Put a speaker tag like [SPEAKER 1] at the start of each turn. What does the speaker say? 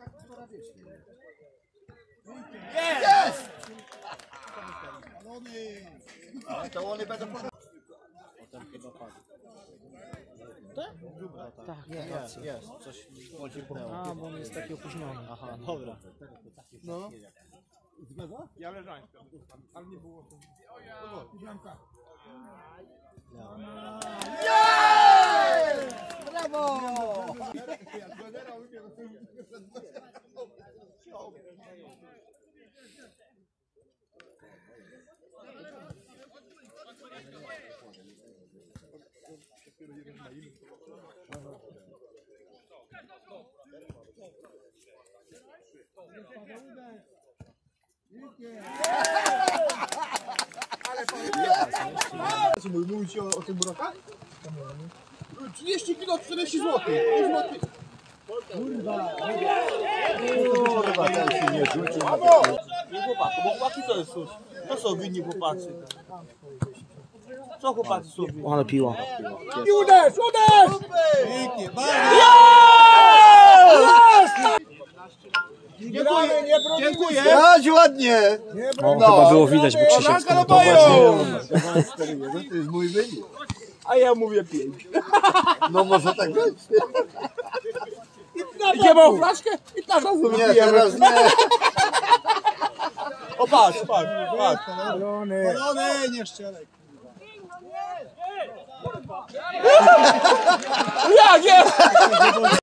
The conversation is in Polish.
[SPEAKER 1] Jest! To one będą...
[SPEAKER 2] Tak,
[SPEAKER 1] Jest, coś pocipnęło.
[SPEAKER 2] a, bo on jest taki opóźniony.
[SPEAKER 1] Aha, dobra. No.
[SPEAKER 3] Zgadza? Ja leżańska, ale nie było to. Bramka.
[SPEAKER 1] Brawo!
[SPEAKER 3] Mówicie o tych burakach? 30 kg, 40 zł. Kurwa.
[SPEAKER 1] Kurwa, ten się nie rzucił.
[SPEAKER 4] Chłopaku, bo chłopaki to jest coś. To są winni chłopacy. Co chłopacy są winni?
[SPEAKER 2] Ale piła.
[SPEAKER 3] I uderz, uderz! Pięknie, Dziękuję, nie broni. Dziękuję.
[SPEAKER 1] Grać ładnie!
[SPEAKER 2] No, chyba było widać, bo Krzysiek skomentował.
[SPEAKER 1] To jest mój wynik.
[SPEAKER 4] A ja mówię 5.
[SPEAKER 1] No może tak być.
[SPEAKER 4] Idziemy o flaszkę i ta razu
[SPEAKER 1] Nie,
[SPEAKER 4] wypijemy.
[SPEAKER 1] teraz nie.
[SPEAKER 4] O patrz, patrz, patrz.
[SPEAKER 3] Balony, nie strzelaj.
[SPEAKER 4] Jak jest?